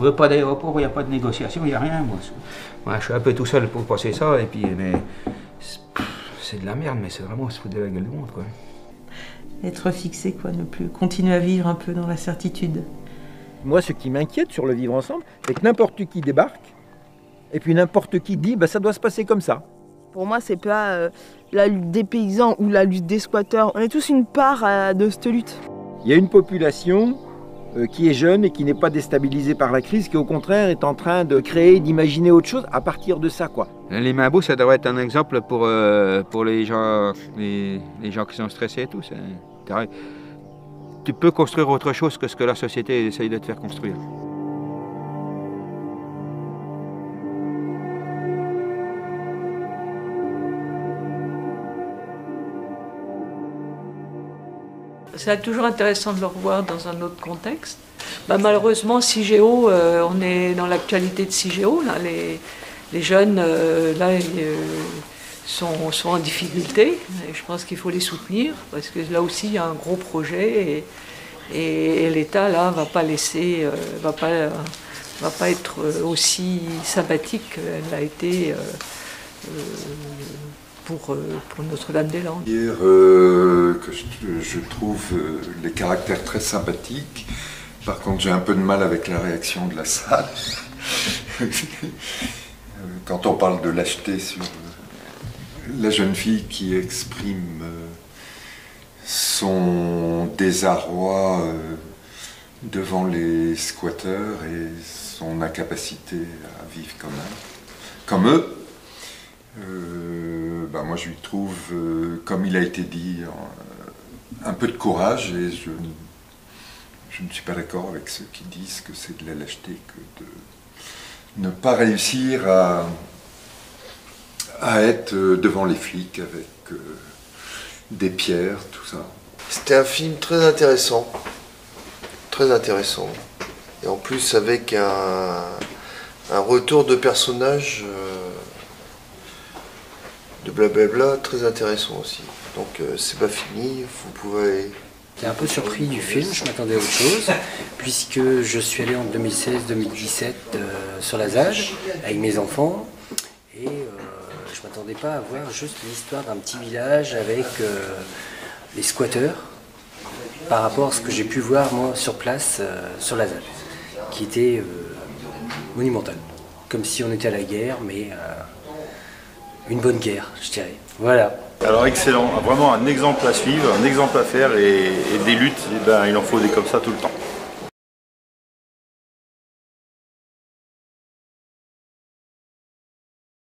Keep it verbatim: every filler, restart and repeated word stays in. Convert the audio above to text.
veut pas d'aéroport, il n'y a pas de négociation, il n'y a rien. Moi. Moi, je suis un peu tout seul pour passer ça, et puis, mais c'est de la merde, mais c'est vraiment se foutre de la gueule du monde, quoi. Être fixé, quoi, ne plus continuer à vivre un peu dans la certitude. Moi, ce qui m'inquiète sur le vivre ensemble, c'est que n'importe qui débarque, et puis n'importe qui dit, bah, ça doit se passer comme ça. Pour moi, c'est pas euh, la lutte des paysans ou la lutte des squatteurs. On est tous une part euh, de cette lutte. Il y a une population euh, qui est jeune et qui n'est pas déstabilisée par la crise, qui au contraire est en train de créer, d'imaginer autre chose à partir de ça, quoi. Les Mains-Beaux, ça devrait être un exemple pour, euh, pour les, gens, les, les gens qui sont stressés et tout. Tu peux construire autre chose que ce que la société essaye de te faire construire. C'est toujours intéressant de le revoir dans un autre contexte. Bah, malheureusement, Cigéo, euh, on est dans l'actualité de Cigéo. Là, les, les jeunes euh, là, euh, sont, sont en difficulté. Et je pense qu'il faut les soutenir parce que là aussi, il y a un gros projet et, et, et l'État là va pas laisser, euh, va pas, euh, va pas être aussi sympathique qu'elle l'a été. Euh, euh, Pour, pour Notre-Dame-des-Landes. Dire euh, que je, je trouve euh, les caractères très sympathiques. Par contre, j'ai un peu de mal avec la réaction de la salle. Quand on parle de lâcheté sur euh, la jeune fille qui exprime euh, son désarroi euh, devant les squatteurs et son incapacité à vivre comme, un, comme eux. Euh, ben moi je lui trouve, euh, comme il a été dit, un, un peu de courage et je, je ne suis pas d'accord avec ceux qui disent que c'est de la lâcheté que de ne pas réussir à, à être devant les flics avec euh, des pierres, tout ça. C'était un film très intéressant, très intéressant, et en plus avec un, un retour de personnages euh, de blablabla très intéressant aussi. Donc euh, c'est pas fini, vous pouvez... J'étais un peu surpris du film, je m'attendais à autre chose, puisque je suis allé en deux mille seize deux mille dix-sept euh, sur la Zage avec mes enfants, et euh, je m'attendais pas à voir juste l'histoire d'un petit village avec euh, les squatteurs, par rapport à ce que j'ai pu voir moi sur place euh, sur la Zage, qui était euh, monumental, comme si on était à la guerre, mais... Euh, une bonne guerre, je dirais. Voilà. Alors excellent, vraiment un exemple à suivre, un exemple à faire et, et des luttes, et ben, il en faut des comme ça tout le temps.